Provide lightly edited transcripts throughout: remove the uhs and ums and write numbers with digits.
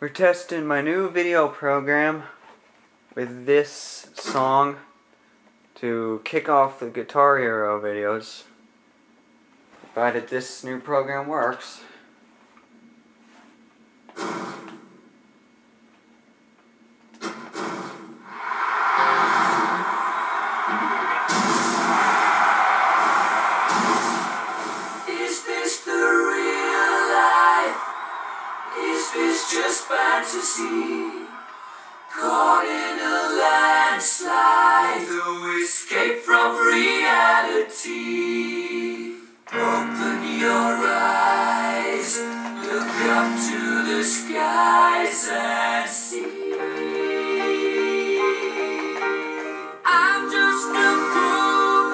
We're testing my new video program with this song to kick off the Guitar Hero videos, provided this new program works. Is this the real life? Is this just fantasy? Caught in a landslide, no escape from reality. Open your eyes, look up to the skies and see. I'm just a poor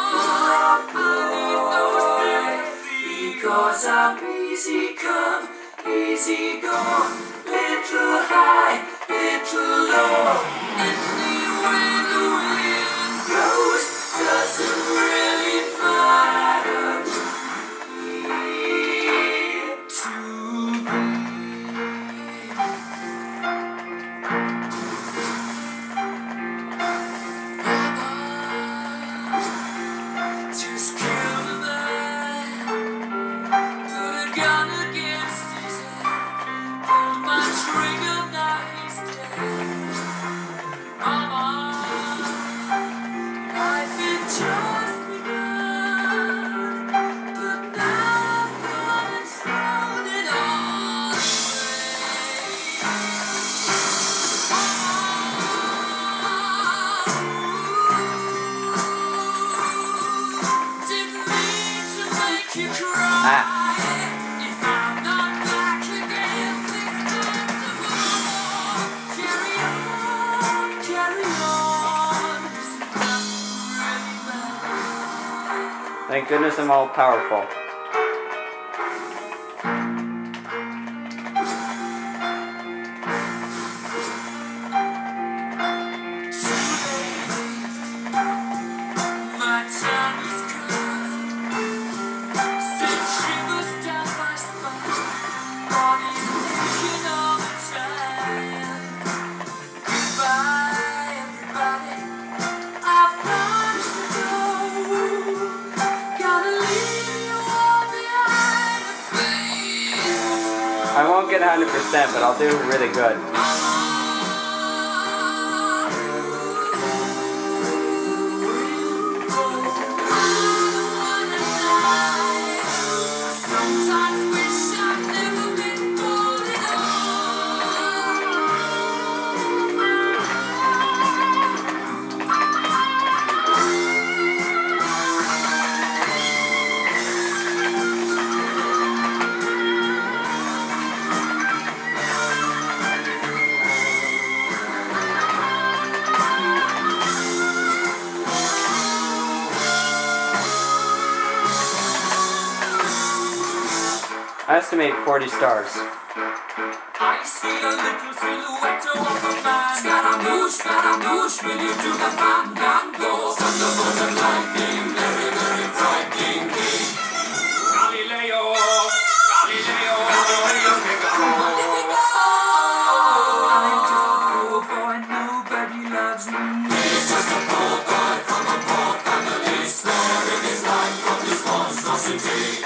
boy, because I'm easy come, easy go, little high, little low. Anywhere the wind blows doesn't really matter to me. Just killed a man, put a gun against his head, pulled my trigger, now he's dead. Mama, life had just begun, but now I've gone and thrown it all away. Didn't mean to make you cry. If I'm not back again, it's time to move on. Carry on, carry on. It's not really bad. Thank goodness I'm all powerful. My time is come. Send shivers down my spine. Body's aching all the time. Goodbye, everybody. I've got to go. Gotta leave you all behind and fade. I won't get 100%, but I'll do really good. Sometimes wish I'd never been born at I estimate 40 stars. I see a little silhouette of a man. Scaramouche, will you do the fandango? Thunderbolt and lightning, very, very frightening me. Galileo, Galileo, I'm just a poor boy, nobody loves me. He's just a poor boy from a poor family, sparing his life from this monstrosity.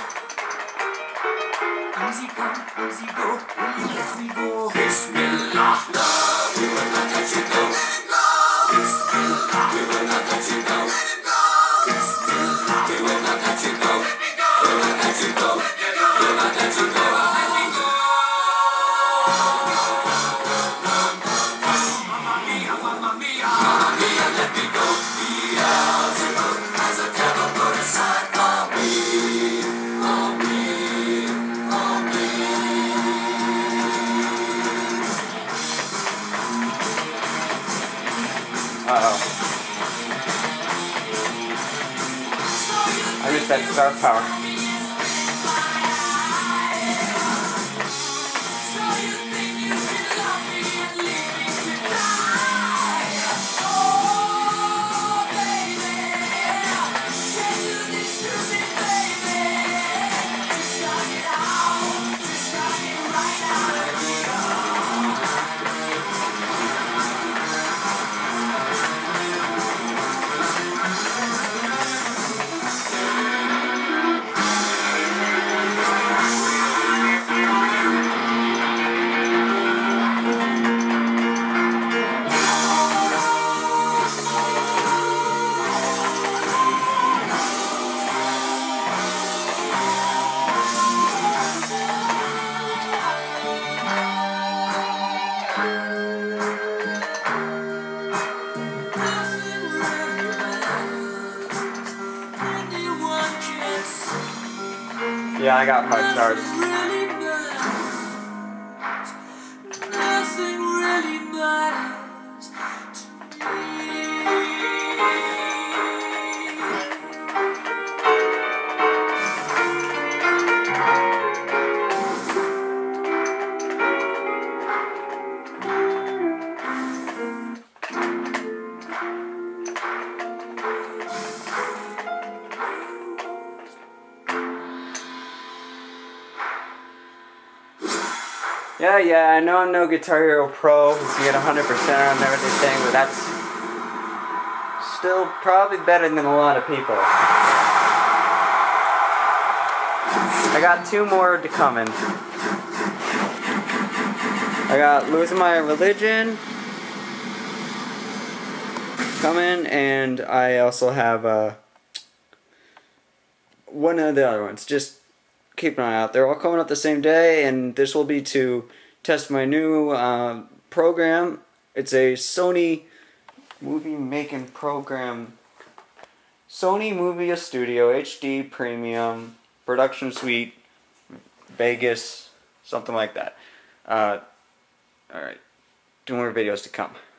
Easy come, easy go, will you let me go? Bismillah, no, we will not let you go. Bismillah, we will not let you go. Bismillah, we will not let you go. We will not let you go. We will not let you go. Let me go. Mamma mia, mamma mia, mamma mia, let me go. Beelzebub has a devil put aside for me, for me. Uh-oh. I missed that star power. Yeah, I got 5 stars. Nothing really matters to Yeah, I know I'm no Guitar Hero Pro. You can get 100% on everything, but that's still probably better than a lot of people. I got 2 more to come in. I got Losing My Religion coming, and I also have one of the other ones. Just keep an eye out. They're all coming up the same day, and this will be to test my new program. It's a Sony movie making program. Sony Movie Studio HD Premium Production Suite Vegas, something like that. Alright, 2 more videos to come.